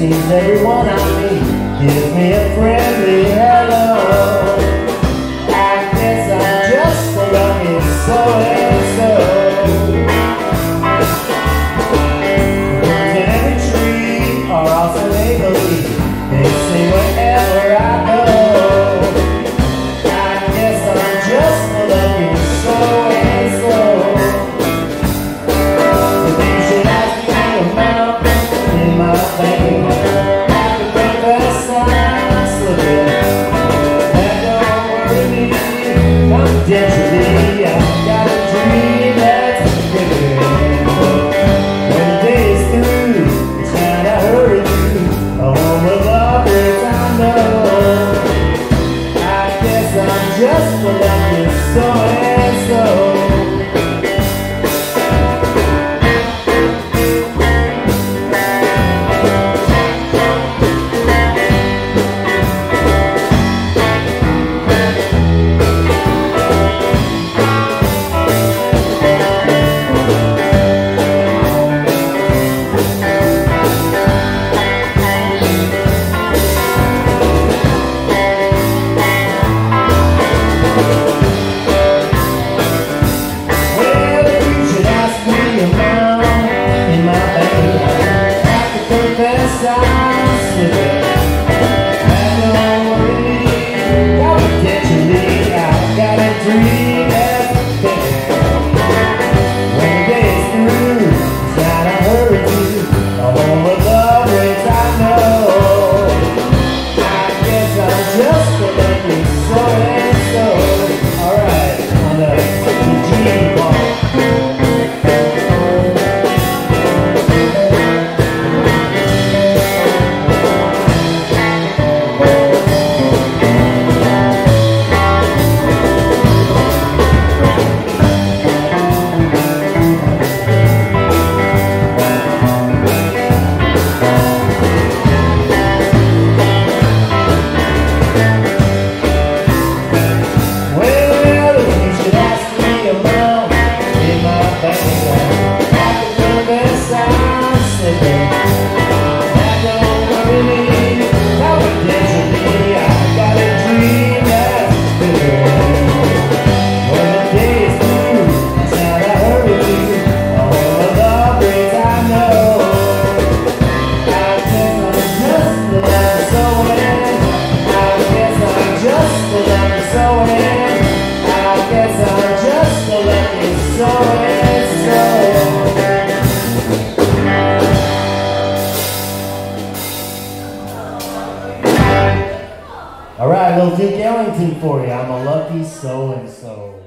seems everyone I meet gives me a friendly hello. I guess I'm just a lucky so-and-so. Birds in every tree are also make-believe. They sing wherever I go. I guess I'm just a lucky so-and-so. If you should ask me about in my vein, I could confess I'm slipping. That don't worry me, confidentially. I've got a dream that's bigger. When the day is through, it's time to hurry through a home with lovers I know. I guess I'm just a lucky so-and-so. All right, little Duke Ellington for you. I'm a lucky so-and-so.